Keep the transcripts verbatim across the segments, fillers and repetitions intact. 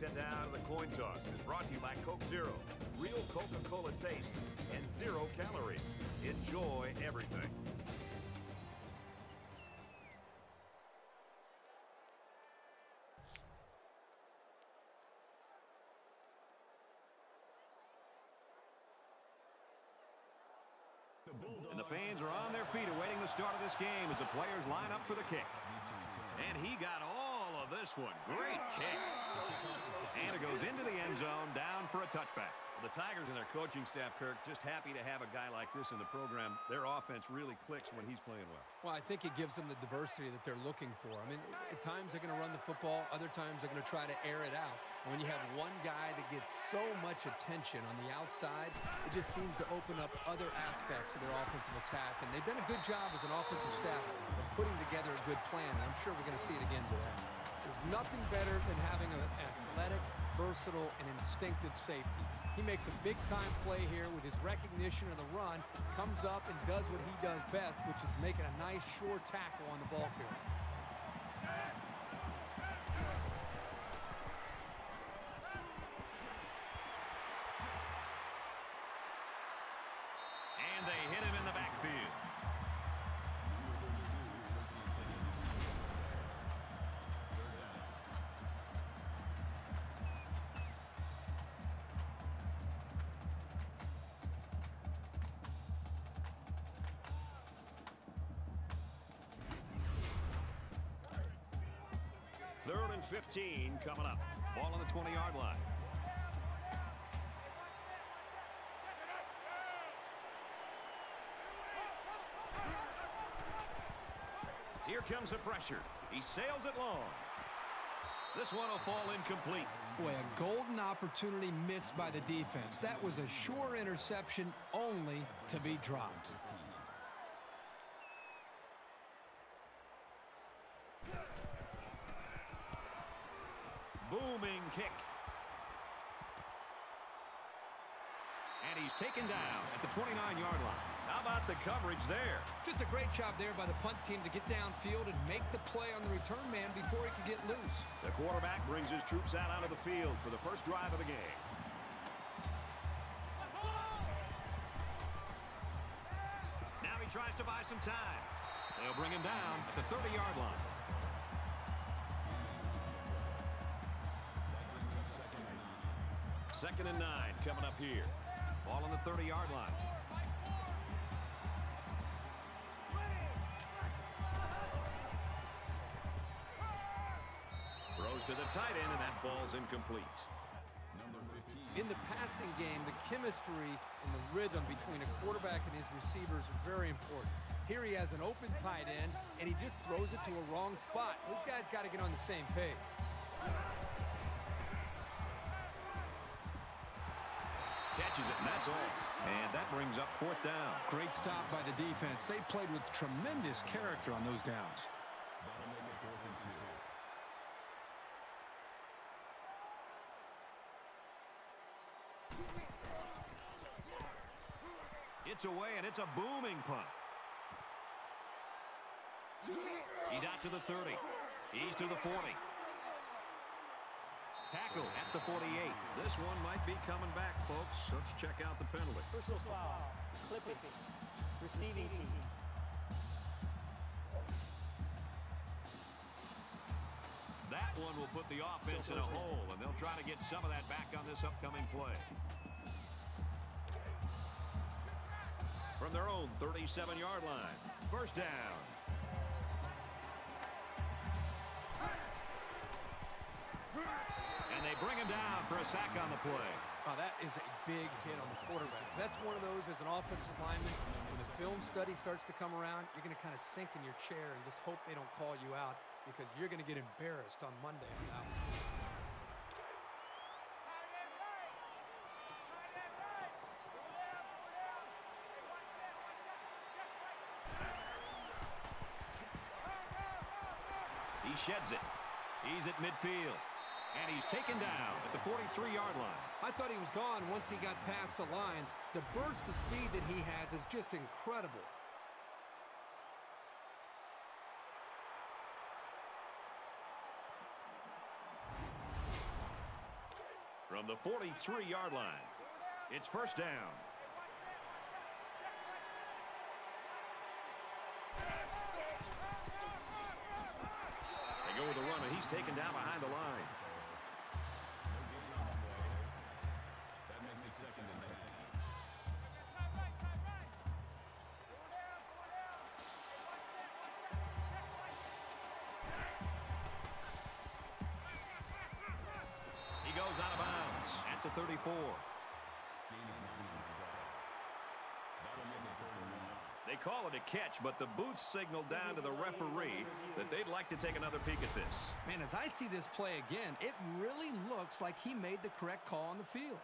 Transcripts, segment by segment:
head down to the coin toss. It's brought to you by Coke Zero. Real Coca-Cola taste and zero calories. Enjoy everything. And the fans are on their feet awaiting the start of this game as the players line up for the kick. And he got all of this one. Great kick. And it goes into the end zone, down for a touchback. The Tigers and their coaching staff, Kirk, just happy to have a guy like this in the program. Their offense really clicks when he's playing well. Well, I think it gives them the diversity that they're looking for. I mean, at times they're going to run the football. Other times they're going to try to air it out. And when you have one guy that gets so much attention on the outside, it just seems to open up other aspects of their offensive attack. And they've done a good job as an offensive staff of putting together a good plan. And I'm sure we're going to see it again today. There's nothing better than having an athletic, versatile, and instinctive safety. He makes a big-time play here with his recognition of the run, comes up and does what he does best, which is making a nice, sure tackle on the ball carrier. And they hit him in the backfield. Third and fifteen coming up. Ball on the twenty-yard line. Here comes the pressure. He sails it long. This one will fall incomplete. Boy, a golden opportunity missed by the defense. That was a sure interception, only to be dropped. Booming kick. And he's taken down at the twenty-nine-yard line. How about the coverage there? Just a great job there by the punt team to get downfield and make the play on the return man before he could get loose. The quarterback brings his troops out onto the field for the first drive of the game. Now he tries to buy some time. They'll bring him down at the thirty-yard line. Second and nine coming up here. Ball on the thirty-yard line. Throws to the tight end, and that ball's incomplete. In the passing game, the chemistry and the rhythm between a quarterback and his receivers are very important. Here he has an open tight end, and he just throws it to a wrong spot. Those guys got to get on the same page. Catches it, and that's all. And that brings up fourth down. Great stop by the defense. They played with tremendous character on those downs. It's away, and it's a booming punt. He's out to the thirty. He's to the forty. Tackle at the forty-eight. This one might be coming back, folks. Let's check out the penalty. Personal foul. Clipping. Receiving team. That one will put the offense in a hole, and they'll try to get some of that back on this upcoming play. From their own thirty-seven-yard line. First down. And they bring him down for a sack on the play. Oh, that is a big hit on the quarterback. That's one of those as an offensive lineman. When the film study starts to come around, you're going to kind of sink in your chair and just hope they don't call you out because you're going to get embarrassed on Monday on that one. He sheds it. He's at midfield. And he's taken down at the forty-three-yard line. I thought he was gone once he got past the line. The burst of speed that he has is just incredible. from the forty-three yard line. It's first down. They go with the run, and he's taken down behind the line. That makes it second and ten. He goes out of bounds at the thirty-four. They call it a catch, but the booth signaled down to the referee that they'd like to take another peek at this. Man, as I see this play again, it really looks like he made the correct call on the field.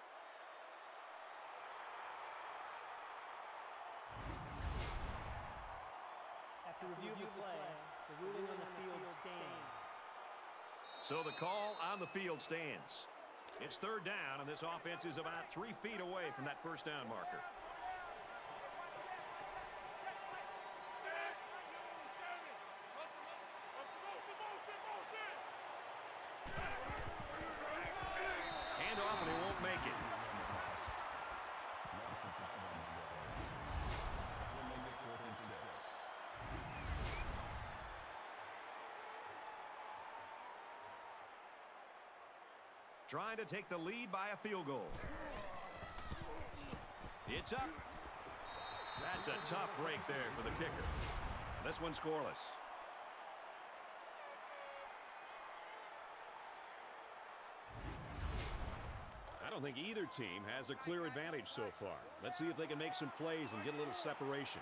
After review of the play, the ruling on the field stands. So the call on the field stands. It's third down, and this offense is about three feet away from that first down marker. Handoff, and he won't make it. Trying to take the lead by a field goal. It's up. That's a tough break there for the kicker. This one's scoreless. I don't think either team has a clear advantage so far. Let's see if they can make some plays and get a little separation.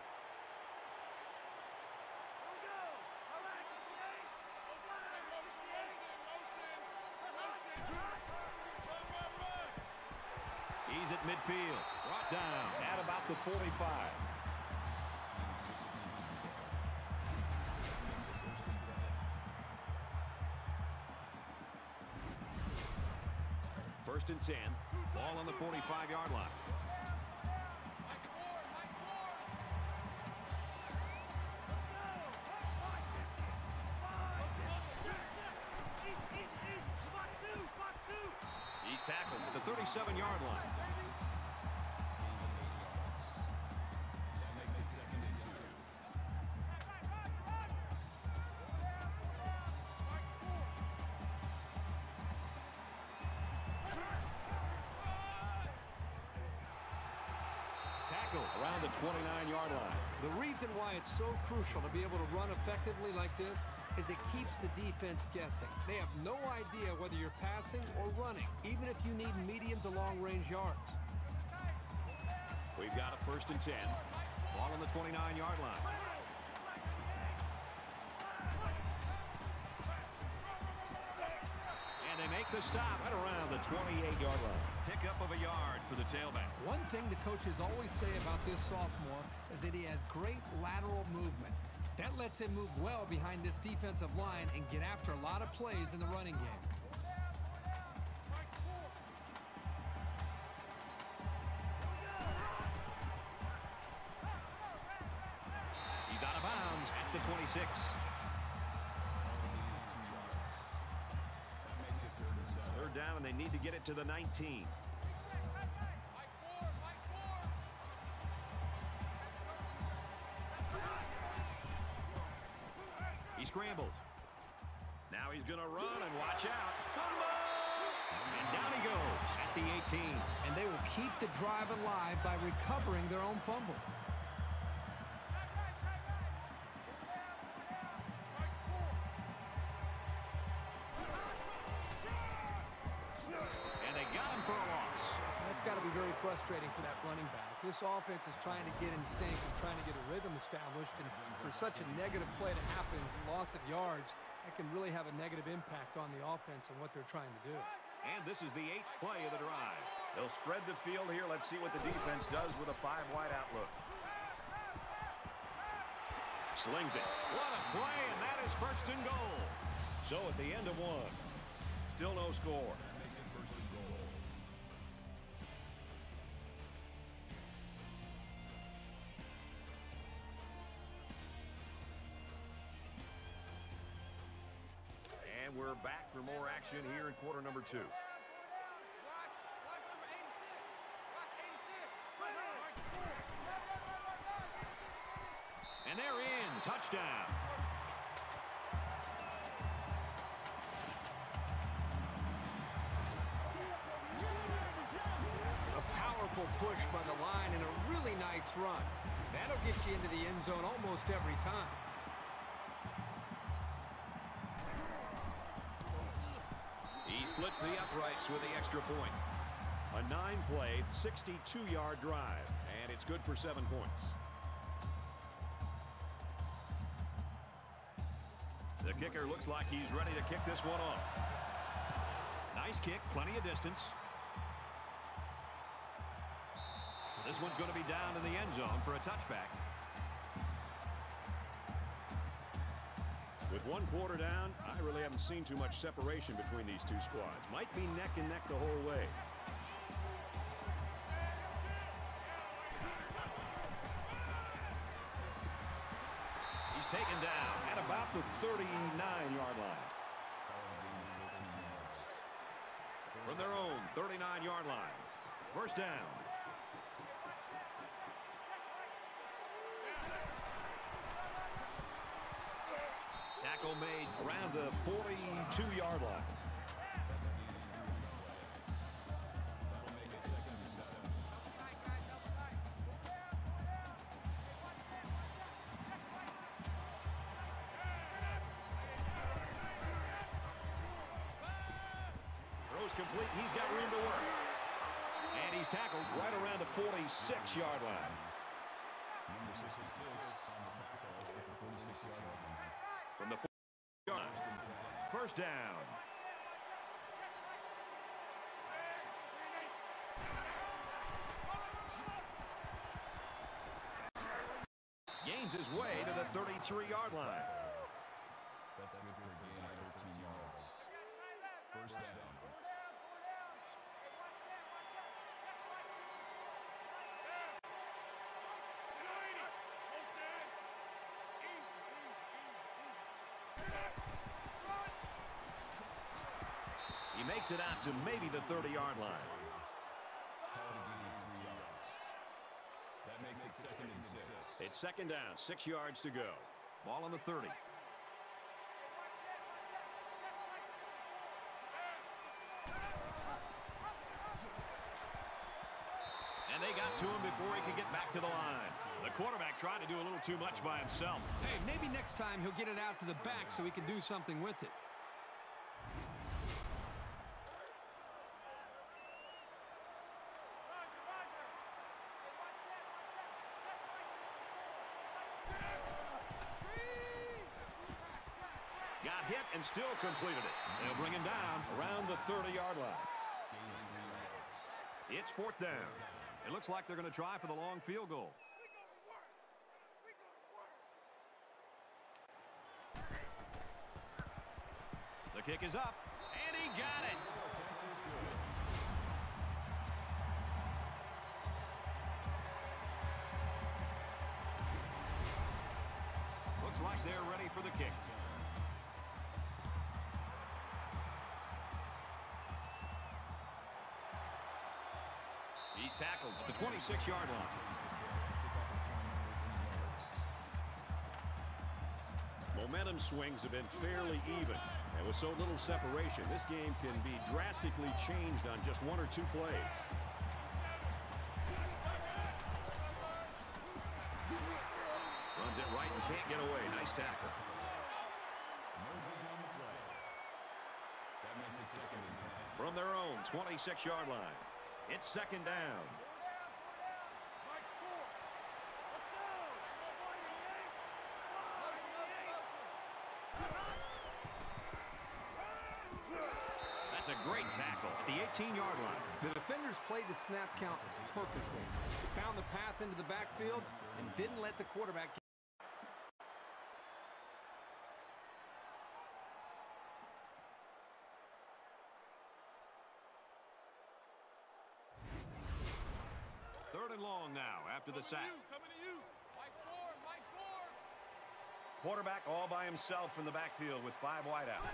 He's at midfield, brought down at about the forty-five. First and ten, ball on the forty-five yard line. He's tackled at the thirty-seven yard line. That makes it second and two. Tackled around the twenty-nine yard line. The reason why it's so crucial to be able to run effectively like this is it keeps the defense guessing. They have no idea whether you're passing or running, even if you need medium to long range yards. We've got a first and ten. Ball on the twenty-nine yard line. And they make the stop at around the twenty-eight yard line. Pickup of a yard for the tailback. One thing the coaches always say about this sophomore is that he has great lateral movement. That lets him move well behind this defensive line and get after a lot of plays in the running game. He's out of bounds at the twenty-six. Third down, and they need to get it to the nineteen. He scrambled. Now he's going to run, and watch out. And down he goes at the eighteen. And they will keep the drive alive by recovering their own fumble. And they got him for a loss. That's got to be very frustrating for that running back. This offense is trying to get in sync and trying to get a rhythm established, and for such a negative play to happen, loss of yards, that can really have a negative impact on the offense and what they're trying to do. And this is the eighth play of the drive. They'll spread the field here. Let's see what the defense does with a five-wide outlook. Slings it. What a play, and that is first and goal. So at the end of one, still no score. Makes it first and goal. And we're back for more action here in quarter number two. touchdown. A powerful push by the line and a really nice run. That'll get you into the end zone almost every time. He splits the uprights with the extra point. A nine-play, sixty-two yard drive, and it's good for seven points. The kicker looks like he's ready to kick this one off. Nice kick, plenty of distance. This one's going to be down in the end zone for a touchback. With one quarter down, I really haven't seen too much separation between these two squads. Might be neck and neck the whole way. He's taken down at about the thirty-nine yard line. From their own thirty-nine yard line. First down. Tackle made around the forty-two yard line. Throws complete. He's got room to work. And he's tackled right around the forty-six yard line. Number sixty-six on the tackle at the forty-six yard line. From the yard line. First down. Gains his way to the thirty-three yard line. That's good for a gain of thirteen yards. First down. He makes it out to maybe the thirty yard line. Call to gain of three yards. That makes it second and six. It's second down, six yards to go. Ball on the thirty. And they got to him before he could get back to the line. The quarterback tried to do a little too much by himself. Hey, maybe next time he'll get it out to the back so he can do something with it. Got hit and still completed it. They'll bring him down around the thirty yard line. It's fourth down. It looks like they're going to try for the long field goal. The kick is up, and he got it. Looks like they're ready for the kick. He's tackled at the twenty-six yard line. Momentum swings have been fairly even. And with so little separation, this game can be drastically changed on just one or two plays. Runs it right and can't get away. Nice tackle. No big on the play. That makes it second and ten. From their own twenty-six yard line. It's second down. That's a great tackle at the eighteen yard line. The defenders played the snap count perfectly. They found the path into the backfield and didn't let the quarterback get. Third and long now after the sack. Quarterback all by himself in the backfield with five wideouts.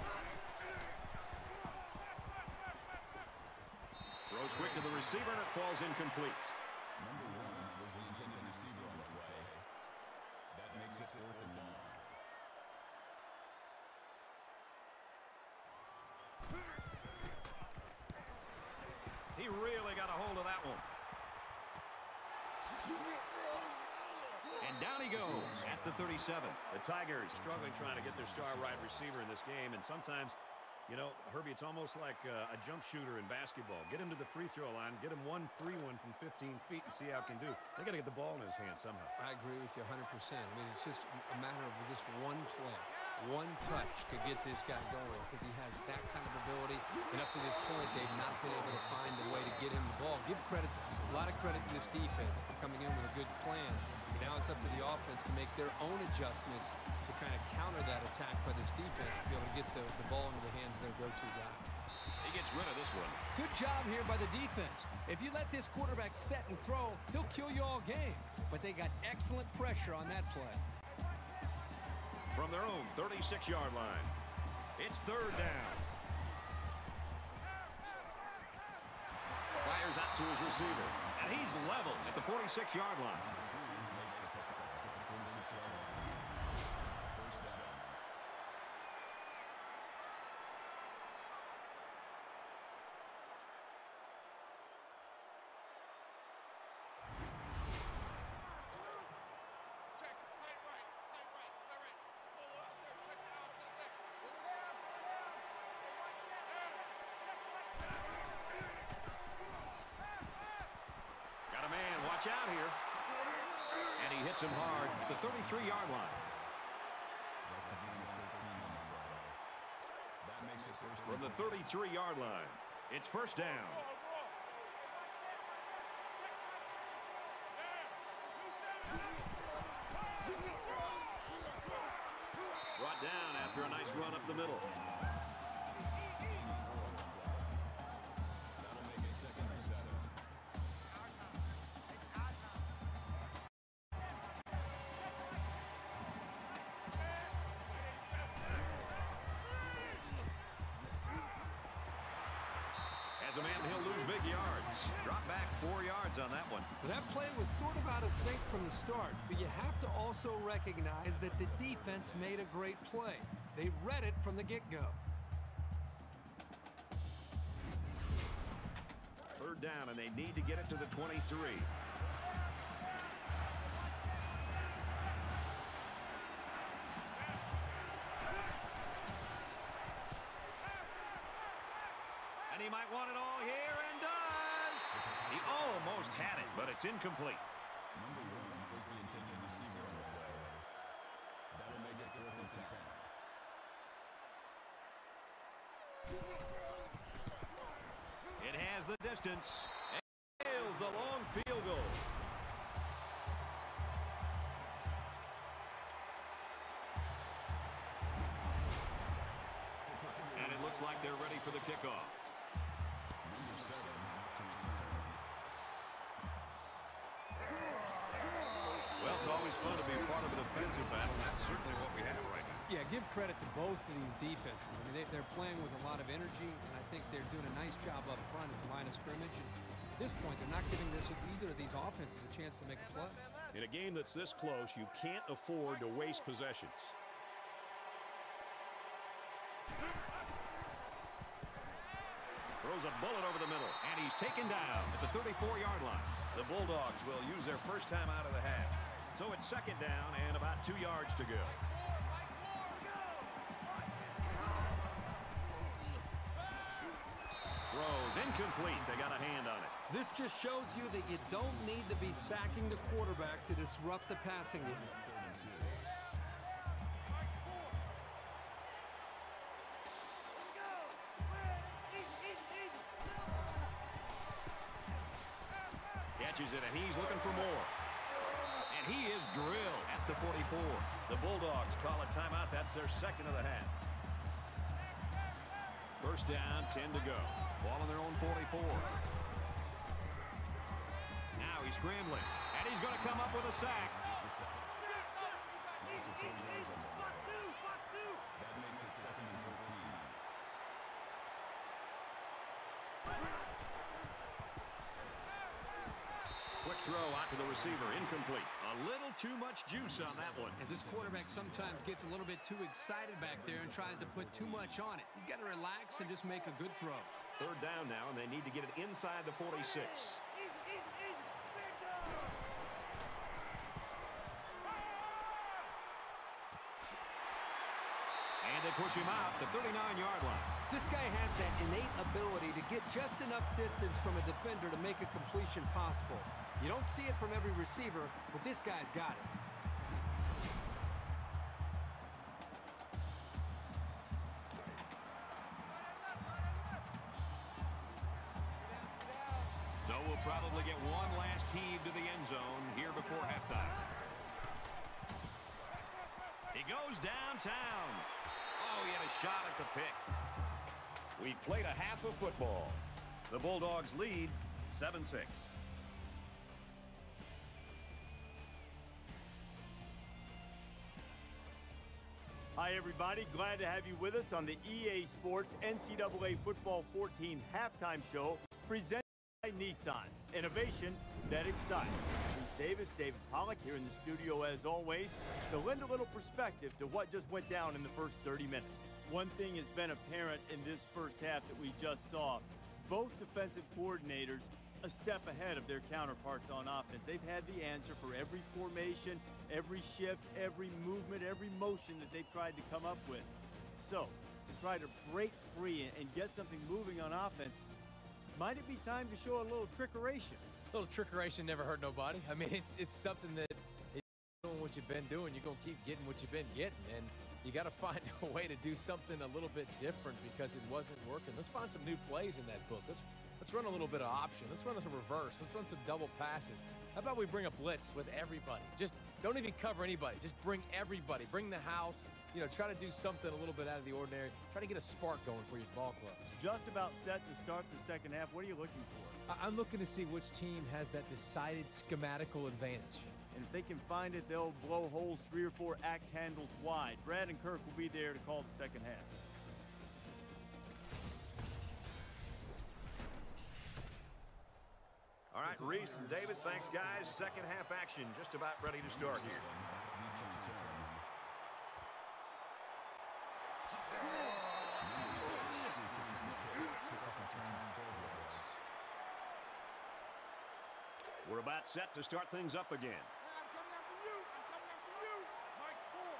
Throws quick to the receiver and it falls incomplete. Number one was the intended receiver on the play. That makes it fourth and long. He really got a hold of that one. And down he goes at the thirty-seven. The Tigers struggling trying to get their star wide receiver in this game, and sometimes, you know, Herbie, it's almost like uh, a jump shooter in basketball. Get him to the free throw line, get him one free one from fifteen feet and see how it can do. They got to get the ball in his hand somehow. I agree with you one hundred percent. I mean, it's just a matter of just one play. One touch could get this guy going because he has that kind of ability. And up to this point, they've not been able to find a way to get him the ball. Give credit, a lot of credit to this defense for coming in with a good plan. And now it's up to the offense to make their own adjustments to kind of counter that attack by this defense to be able to get the, the ball into the hands of their go-to guy. He gets rid of this one. Good job here by the defense. If you let this quarterback set and throw, he'll kill you all game. But they got excellent pressure on that play. From their own thirty-six yard line, it's third down. Fires out to his receiver, and he's level at the forty-six yard line. Out here, and he hits him hard at the thirty-three yard line. From the thirty-three yard line, it's first down. Brought down after a nice run up the middle. As a man, he'll lose big yards. Drop back four yards on that one. That play was sort of out of sync from the start, but you have to also recognize that the defense made a great play. They read it from the get-go. Third down, and they need to get it to the twenty-three. And he might want it all here, and does. He almost had it, but it's incomplete. Number one was the intended receiver on the play. That'll make it fourth and ten. It has the distance. And nails the long field goal. And it looks like they're ready for the kickoff. Number seven to return. Well, it's always fun to be part of an offensive battle. That's certainly what we have right now. Yeah, give credit to both of these defenses. I mean, they, they're playing with a lot of energy, and I think they're doing a nice job up front at the line of scrimmage. And at this point, they're not giving this either of these offenses a chance to make a play. In a game that's this close, you can't afford to waste possessions. Throws a bullet over the middle, and he's taken down at the thirty-four yard line. The Bulldogs will use their first time out of the half. So it's second down and about two yards to go. Throws incomplete. They got a hand on it. This just shows you that you don't need to be sacking the quarterback to disrupt the passing game. Catches it, and he's looking for more. And he is drilled at the forty-four. The Bulldogs call a timeout. That's their second of the half. First down, ten to go. Ball on their own forty-four. Now he's scrambling, and he's going to come up with a sack. That makes it second and fifteen. Quick throw out to the receiver, incomplete. A little too much juice on that one. And this quarterback sometimes gets a little bit too excited back there and tries to put too much on it. He's got to relax and just make a good throw. Third down now, and they need to get it inside the forty-six. And they push him out the thirty-nine yard line. This guy has that innate ability to get just enough distance from a defender to make a completion possible. You don't see it from every receiver, but this guy's got it. So we'll probably get one last heave to the end zone here before halftime. He goes downtown. Oh, he had a shot at the pick. We played a half of football. The Bulldogs lead seven six. Hi, everybody. Glad to have you with us on the E A Sports N C double A Football fourteen halftime show presented by Nissan. Innovation that excites. Bruce Davis, David Pollock here in the studio as always to lend a little perspective to what just went down in the first thirty minutes. One thing has been apparent in this first half that we just saw. Both defensive coordinators a step ahead of their counterparts on offense. They've had the answer for every formation, every shift, every movement, every motion that they've tried to come up with. So, to try to break free and get something moving on offense, might it be time to show a little trickeration? A little trickeration never hurt nobody. I mean, it's it's something that it's doing what you've been doing. You're going to keep getting what you've been getting. And you got to find a way to do something a little bit different because it wasn't working. Let's find some new plays in that book. Let's Let's run a little bit of option. Let's run some reverse. Let's run some double passes. How about we bring a blitz with everybody? Just don't even cover anybody. Just bring everybody. Bring the house. You know, try to do something a little bit out of the ordinary. Try to get a spark going for your ball club. Just about set to start the second half. What are you looking for? I'm looking to see which team has that decided schematical advantage. And if they can find it, they'll blow holes three or four axe handles wide. Brad and Kirk will be there to call the second half. All right, Reese and David, thanks, guys. Second half action just about ready to start here. We're about set to start things up again. I'm coming after you. I'm coming after you. Mike Ford.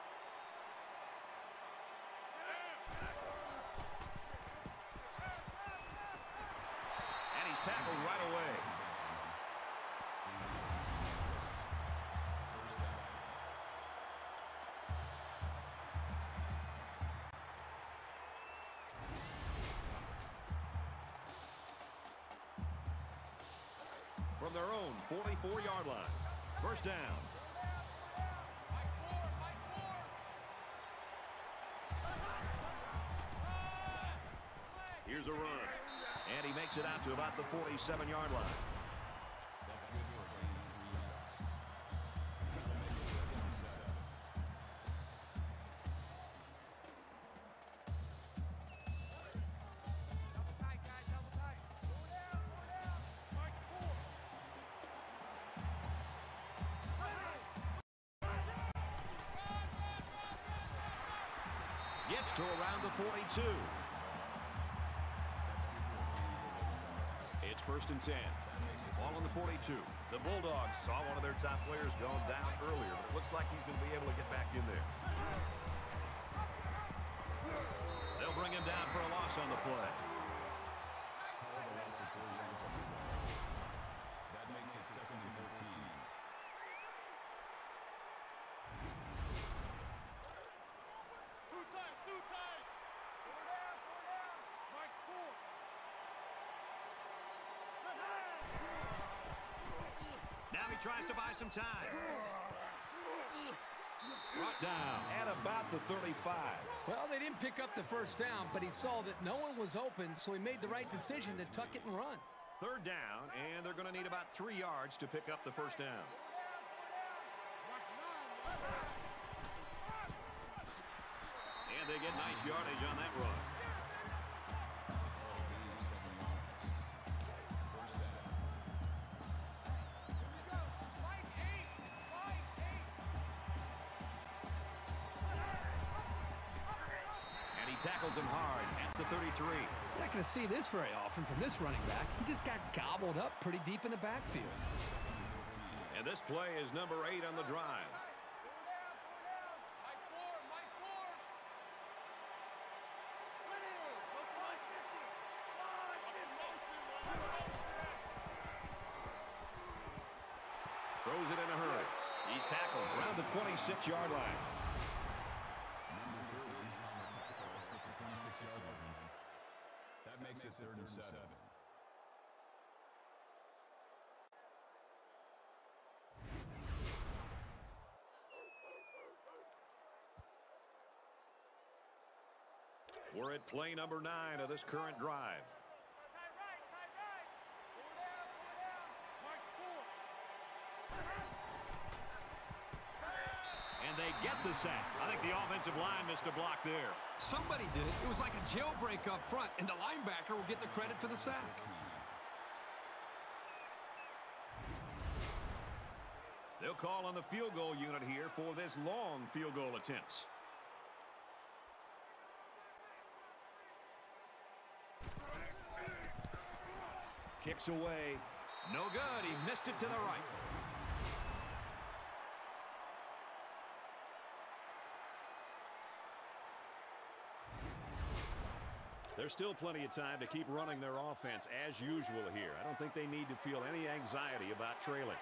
And he's tackled right away. From their own forty-four yard line. First down. Here's a run. And he makes it out to about the forty-seven yard line. Gets to around the forty-two. It's first and ten. Ball on the forty-two. The Bulldogs saw one of their top players going down earlier, but it looks like he's going to be able to get back in there. They'll bring him down for a loss on the play. That makes it second and fifteen. Two times, two times. Four down, four down. Mike Ford. Now he tries to buy some time. Brought down at about the thirty-five. Well, they didn't pick up the first down, but he saw that no one was open, so he made the right decision to tuck it and run. Third down, and they're going to need about three yards to pick up the first down. And they get nice yardage on that run. tackles him hard at the thirty-three. You're not going to see this very often from this running back. He just got gobbled up pretty deep in the backfield. And this play is number eight on the drive. Throws it in a hurry. He's tackled around the twenty-six yard line. That makes it third and seven. We're at play number nine of this current drive. And they get the sack. I think the offensive line missed a block there. Somebody did. It was like a jailbreak up front, and the linebacker will get the credit for the sack. They'll call on the field goal unit here for this long field goal attempts. Kicks away. No good. He missed it to the right. There's still plenty of time to keep running their offense as usual here. I don't think they need to feel any anxiety about trailing.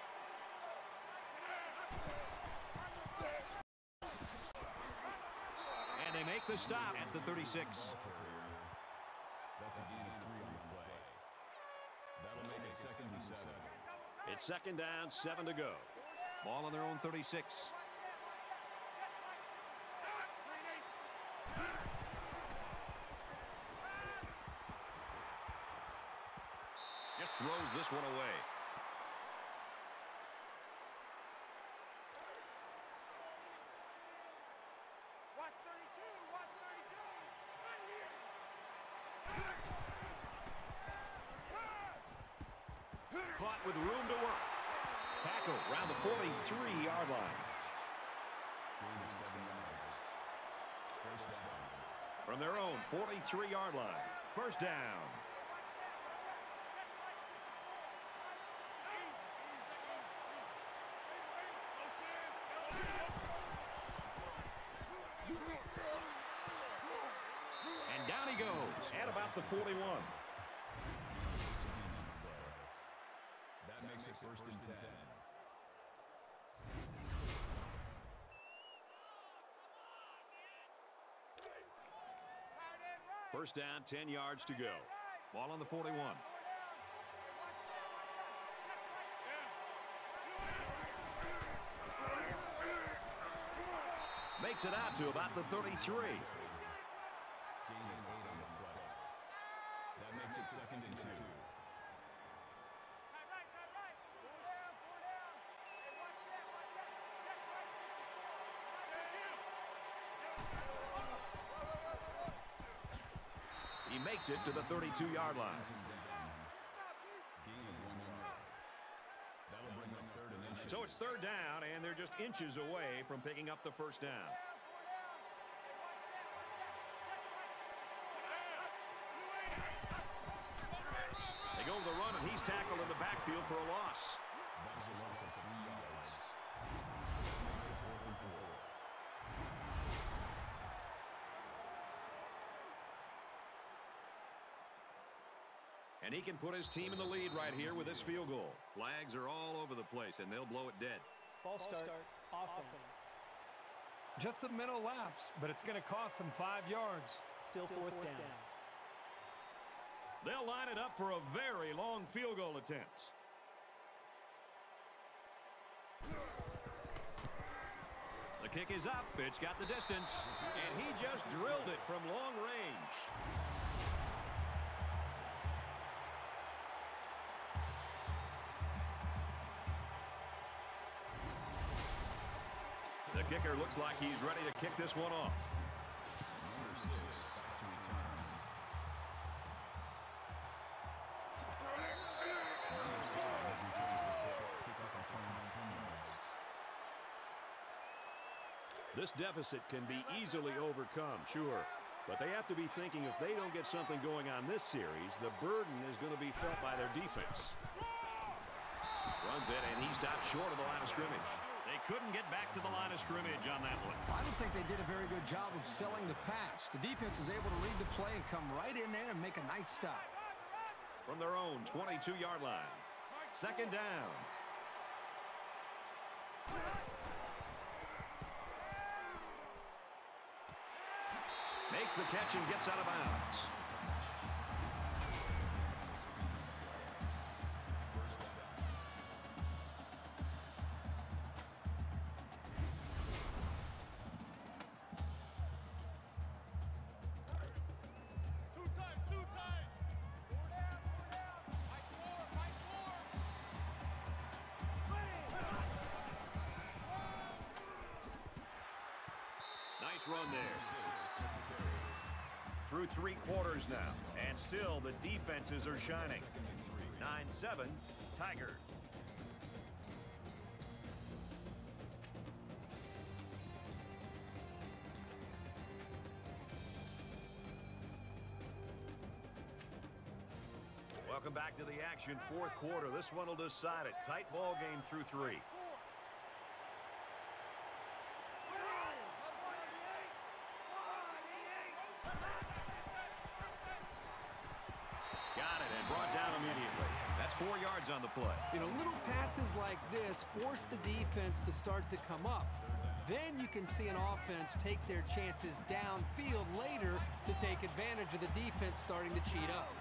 And they make the stop at the thirty-six. That's a gain of three on the play. That'll make it second and seven. It's second down, seven to go. Ball on their own thirty-six. Just throws this one away. Watch thirty-two, watch thirty-two. Right here. Caught with room to work. Tackle around the forty-three yard line. Gain of seven yards. First down. From their own forty-three yard line. First down. And down he goes at about the forty-one. That makes it first and ten. First down, ten yards to go. Ball on the forty-one. Makes it out to about the thirty-three. Gain of eight on the play. That makes it second and two. He makes it to the thirty-two yard line. Gain of one yard. That'll bring up third and inches. So it's third down, and they're just inches away from picking up the first down. They go to the run, and he's tackled in the backfield for a loss. That was a loss of three yards. That makes it fourth and four. And he can put his team in the lead right here with this field goal. Flags are all over the place, and they'll blow it dead. False start, offense. Just a mental lapse, but it's going to cost them five yards. Still, Still fourth, fourth down. down. They'll line it up for a very long field goal attempt. The kick is up. It's got the distance. And he just drilled it from long range. The kicker looks like he's ready to kick this one off. Number six, back to return. Number six, returns the kick up and ten yards. This deficit can be easily overcome, sure. But they have to be thinking if they don't get something going on this series, the burden is going to be felt by their defense. Runs it, and he stopped short of the line of scrimmage. They couldn't get back to the line of scrimmage on that one. I don't think they did a very good job of selling the pass. The defense was able to read the play and come right in there and make a nice stop. From their own twenty-two yard line. Second down. Makes the catch and gets out of bounds. Two times, two times. Four down, four down. Mike four, Mike four. Nice run there. Through three quarters now, and still the defenses are shining. nine seven, Tigers. Welcome back to the action. Fourth quarter. This one will decide it. Tight ball game through three. Got it and brought down immediately. That's four yards on the play. You know, little passes like this force the defense to start to come up. Then you can see an offense take their chances downfield later to take advantage of the defense starting to cheat up.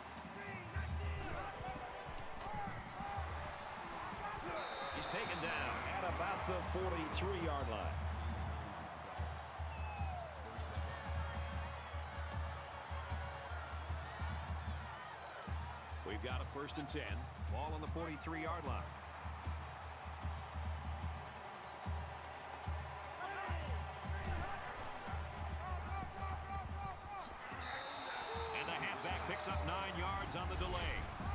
He's taken down at about the forty-three yard line. We've got a first and ten. Ball on the forty-three yard line. And the halfback picks up nine yards on the delay.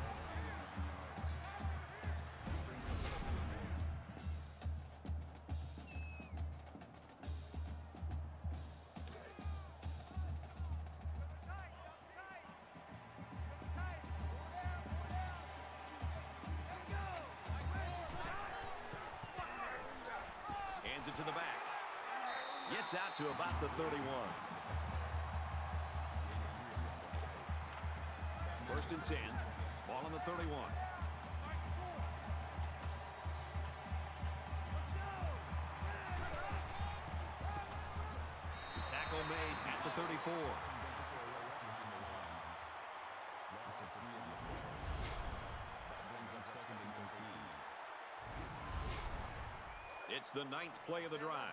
Hands it to the back. Gets out to about the thirty-one. First and ten. Ball on the thirty-one. Tackle made at the thirty-four. It's the ninth play of the drive.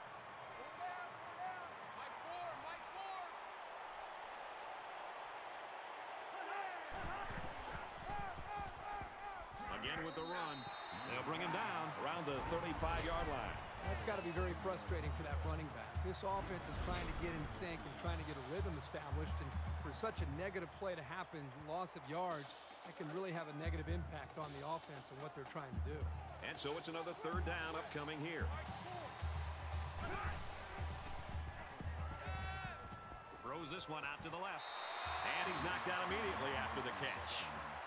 Again with the run. They'll bring him down around the thirty-five yard line. That's got to be very frustrating for that running back. This offense is trying to get in sync and trying to get a rhythm established, and for such a negative play to happen, loss of yards, that can really have a negative impact on the offense and what they're trying to do. And so it's another third down upcoming here. Throws this one out to the left. And he's knocked out immediately after the catch.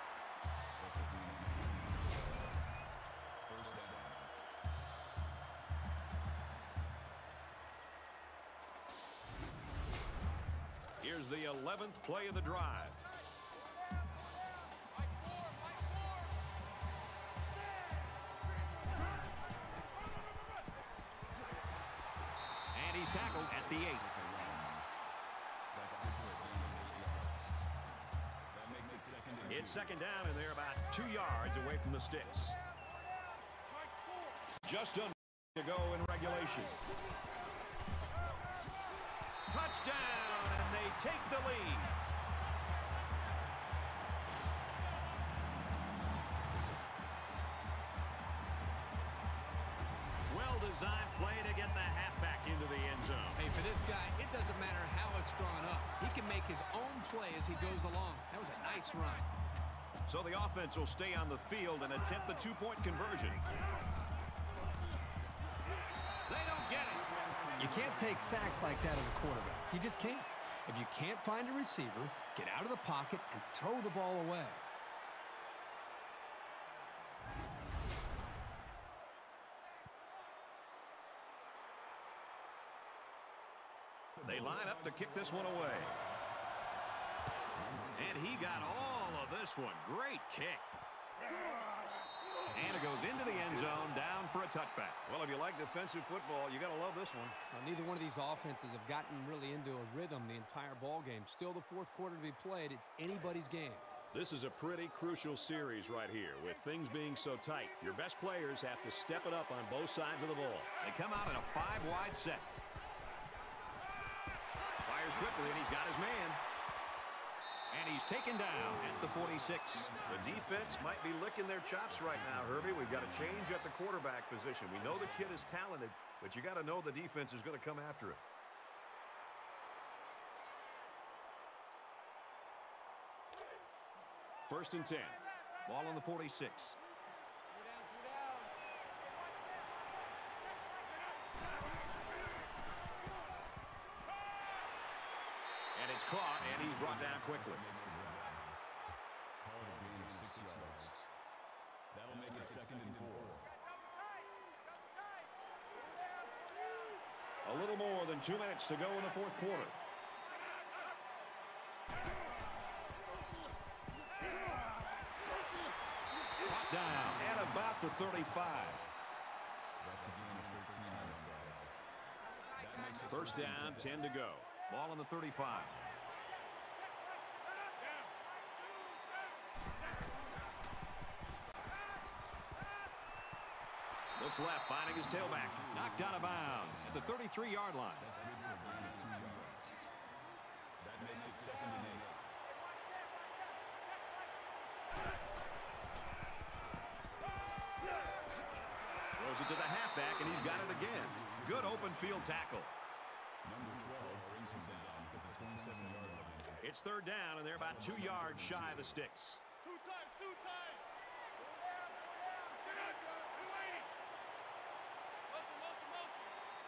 Here's the eleventh play of the drive. And he's tackled at the eight. It's second down, and they're about two yards away from the sticks. Just under to go in regulation. Touchdown, and they take the lead. Well-designed play to get the halfback into the end zone. Hey, for this guy, it doesn't matter how it's drawn up. He can make his own play as he goes along. That was a nice run. So the offense will stay on the field and attempt the two-point conversion. They don't get it. You can't take sacks like that as a quarterback. You just can't. If you can't find a receiver, get out of the pocket and throw the ball away. They line up to kick this one away. And he got all of this one. Great kick. And it goes into the end zone, down for a touchback. Well, if you like defensive football, you got to love this one. Now, neither one of these offenses have gotten really into a rhythm the entire ball game. Still the fourth quarter to be played. It's anybody's game. This is a pretty crucial series right here with things being so tight. Your best players have to step it up on both sides of the ball. They come out in a five-wide set. Fires quickly, and he's got his man. And he's taken down at the forty-six. The defense might be licking their chops right now, Herbie. We've got a change at the quarterback position. We know the kid is talented, but you got to know the defense is going to come after it. First and ten. Ball on the forty-six. And it's caught, and he's brought down quickly. Call it a gain of six yards. That'll make it second and four. A little more than two minutes to go in the fourth quarter. Brought down at about the thirty-five. That's a gain of thirteen on the play. That makes it First down, ten to go. Ball on the thirty-five. Looks left, finding his tailback. Knocked out of bounds at the thirty-three yard line. That's good for a gain of two yards. That makes it second and eight. Throws it to the halfback, and he's got it again. Good open field tackle. Number twelve brings him down at the twenty-seven yard line. It's third down, and they're about two yards shy of the sticks. Two times, two times. Get up, two eighty. Motion, motion, motion.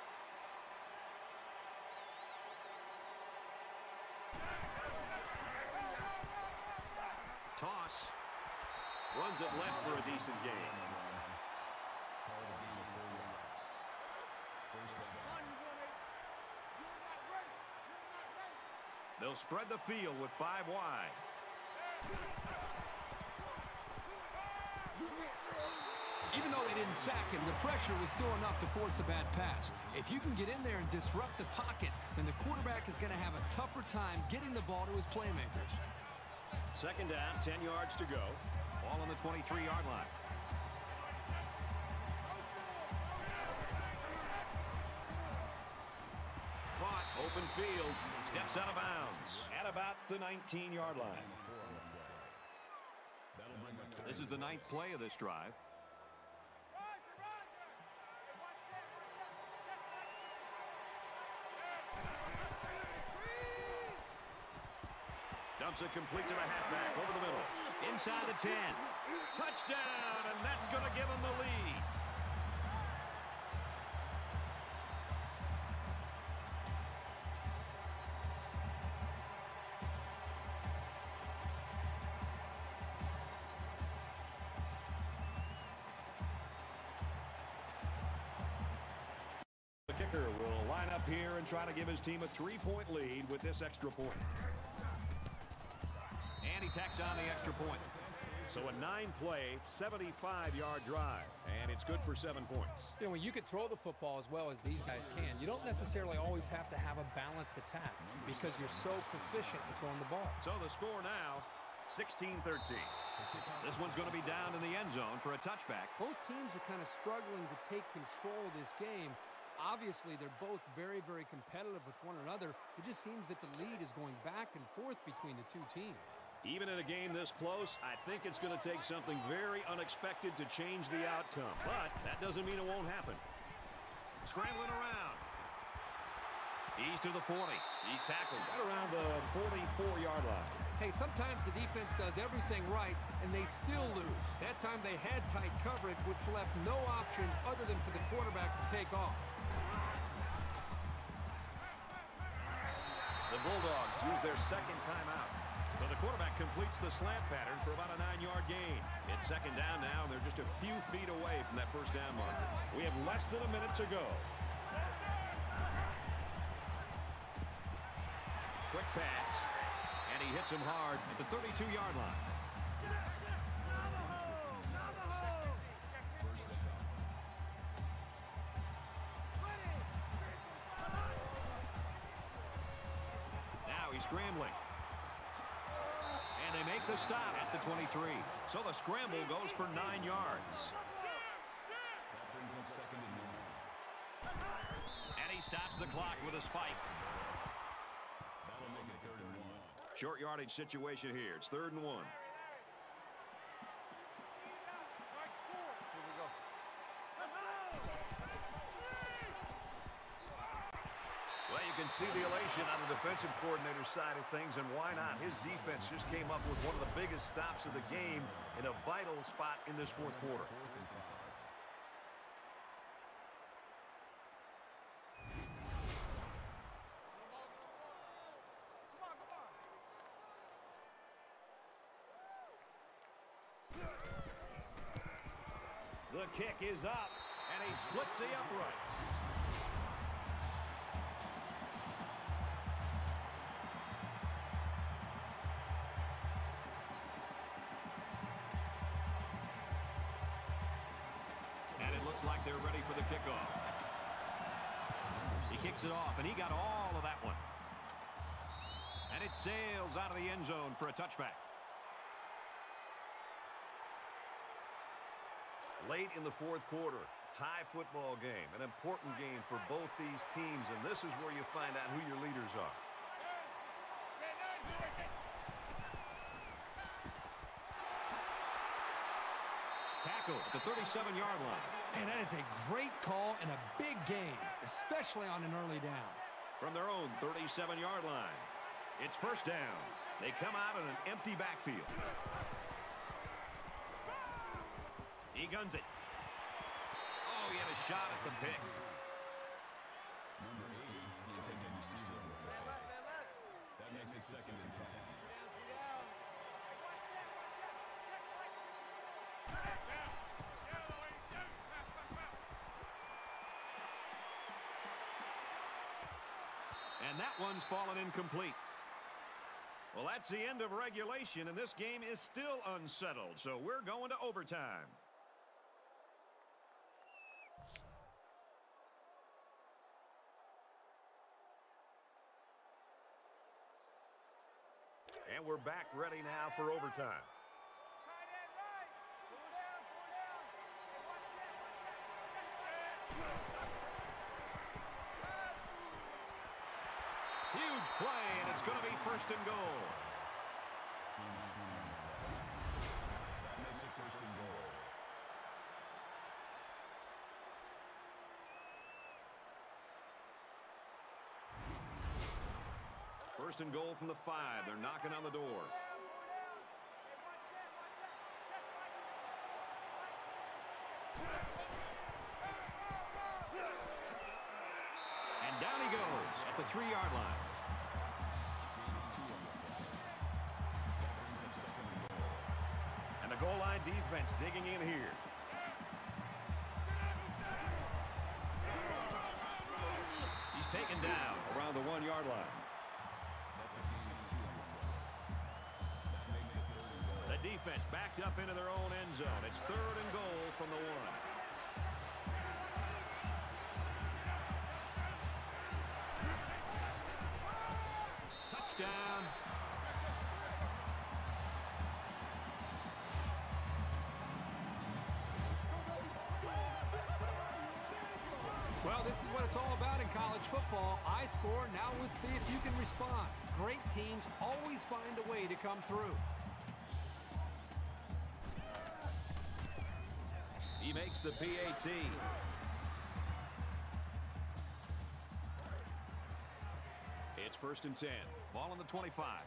Toss. Runs it left for a decent gain. Call it a gain of four yards. First down. They'll spread the field with five wide. Even though they didn't sack him, the pressure was still enough to force a bad pass. If you can get in there and disrupt the pocket, then the quarterback is going to have a tougher time getting the ball to his playmakers. Second down, ten yards to go. Ball on the twenty-three yard line. Caught, open field, steps out of bounds at about the nineteen yard line. This is the ninth play of this drive. Dumps it complete to the halfback over the middle. Inside the ten. Touchdown, and that's going to give him the lead. The kicker will line up here and try to give his team a three-point lead with this extra point. And he tacks on the extra point. So a nine-play, seventy-five yard drive, and it's good for seven points. You know, when you can throw the football as well as these guys can, you don't necessarily always have to have a balanced attack because you're so proficient in throwing the ball. So the score now, sixteen thirteen. This one's going to be down in the end zone for a touchback. Both teams are kind of struggling to take control of this game. Obviously, they're both very, very competitive with one another. It just seems that the lead is going back and forth between the two teams. Even in a game this close, I think it's going to take something very unexpected to change the outcome. But that doesn't mean it won't happen. Scrambling around. He's to the forty. He's tackled right around the forty-four yard line. Hey, sometimes the defense does everything right, and they still lose. That time they had tight coverage, which left no options other than for the quarterback to take off. The Bulldogs use their second timeout. So the quarterback completes the slant pattern for about a nine-yard gain. It's second down now, and they're just a few feet away from that first down marker. We have less than a minute to go. Quick pass, and he hits him hard at the thirty-two-yard line. Now he's scrambling. And they make the stop at the twenty-three. So the scramble goes for nine yards. That brings up second and nine. And he stops the clock with his fight. That'll make it third and one. Short yardage situation here. It's third and one. Well, you can see the elation on the defensive coordinator's side of things, and why not? His defense just came up with one of the biggest stops of the game in a vital spot in this fourth quarter. The kick is up, and he splits the uprights. Like they're ready for the kickoff. He kicks it off, and he got all of that one. And it sails out of the end zone for a touchback. Late in the fourth quarter, tie football game, an important game for both these teams, and this is where you find out who your leaders are. Tackle at the thirty-seven-yard line. And that is a great call and a big game, especially on an early down. From their own thirty-seven-yard line, it's first down. They come out in an empty backfield. He guns it. Oh, he had a shot at the pick. Number eighty, the intended receiver. That makes it second and ten. And that one's fallen incomplete. Well, that's the end of regulation, and this game is still unsettled, so we're going to overtime. And we're back ready now for overtime. Huge play, and it's going to be first and goal. That makes it first and goal. First and goal from the five. They're knocking on the door. And down he goes at the three-yard line. And the goal line defense digging in here. He's taken down around the one-yard line. The defense backed up into their own end zone. It's third and goal from the one. Touchdown. Well, this is what it's all about in college football. I score, now let's see if you can respond. Great teams always find a way to come through. He makes the P A T. It's first and ten. Ball on the twenty-five.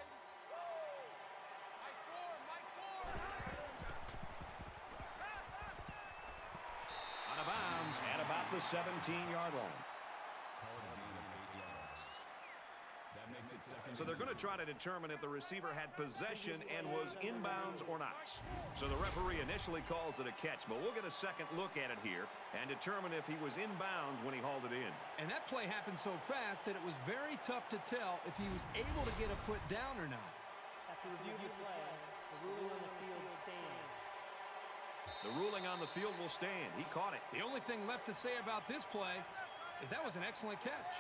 Out of bounds at about the seventeen-yard line. Call it a gain of eight yards. That makes makes it second. So they're going to try to determine if the receiver had possession and was inbounds or not. So the referee initially calls it a catch, but we'll get a second look at it here and determine if he was inbounds when he hauled it in. And that play happened so fast that it was very tough to tell if he was able to get a foot down or not. After review of the play, the ruling on the field stands. The ruling on the field will stand. He caught it. The only thing left to say about this play is that was an excellent catch.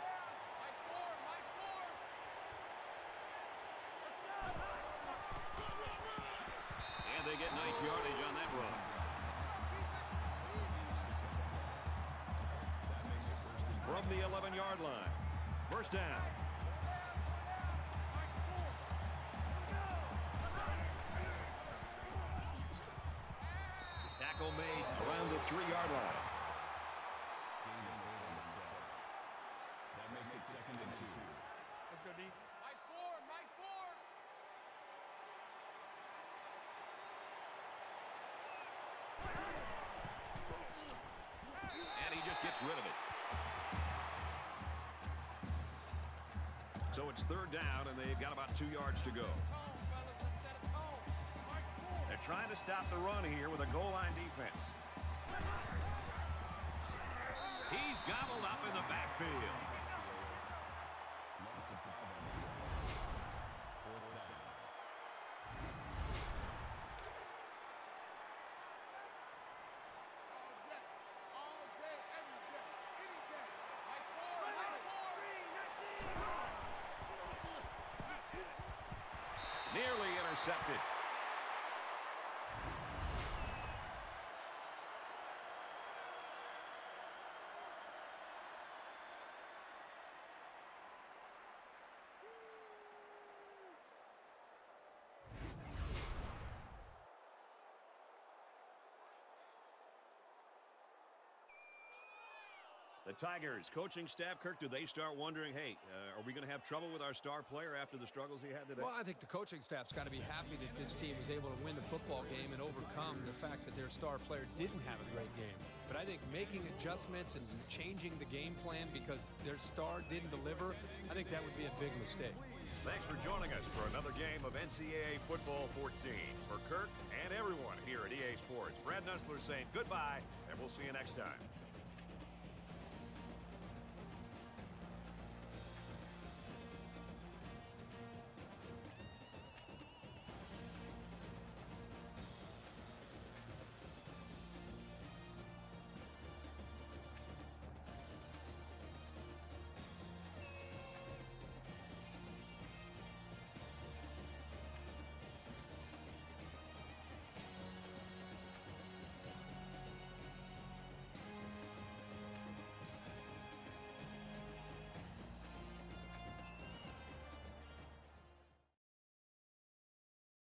And they get nice yardage on that run. From the eleven-yard line. First down. Tackle made around the three-yard line. That makes it second and two. Let's go, D. Mike four, Mike four. And he just gets rid of it. So it's third down, and they've got about two yards to go. They're trying to stop the run here with a goal line defense. He's gobbled up in the backfield. Loss of five on the play. Fourth down. All day, every day, any day. Mike four, Mike four. Nearly intercepted. The Tigers coaching staff, Kirk, do they start wondering, hey, uh, are we going to have trouble with our star player after the struggles he had today? Well, I think the coaching staff's got to be happy that this team was able to win the football game and overcome the fact that their star player didn't have a great game. But I think making adjustments and changing the game plan because their star didn't deliver, I think that would be a big mistake. Thanks for joining us for another game of N C double A Football fourteen. For Kirk and everyone here at E A Sports, Brad Nessler saying goodbye, and we'll see you next time.